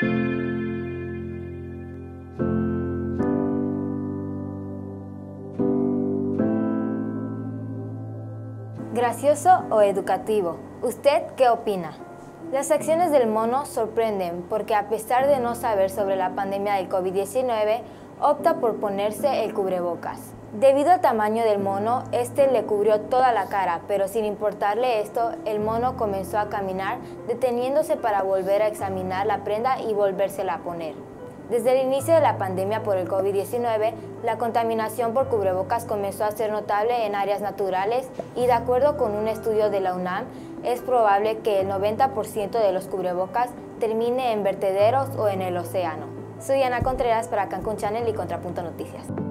¿Gracioso o educativo? ¿Usted qué opina? Las acciones del mono sorprenden porque a pesar de no saber sobre la pandemia del COVID-19, opta por ponerse el cubrebocas. Debido al tamaño del mono, este le cubrió toda la cara, pero sin importarle esto, el mono comenzó a caminar, deteniéndose para volver a examinar la prenda y volvérsela a poner. Desde el inicio de la pandemia por el COVID-19, la contaminación por cubrebocas comenzó a ser notable en áreas naturales y, de acuerdo con un estudio de la UNAM, es probable que el 90% de los cubrebocas termine en vertederos o en el océano. Soy Ana Contreras para Cancún Channel y Contrapunto Noticias.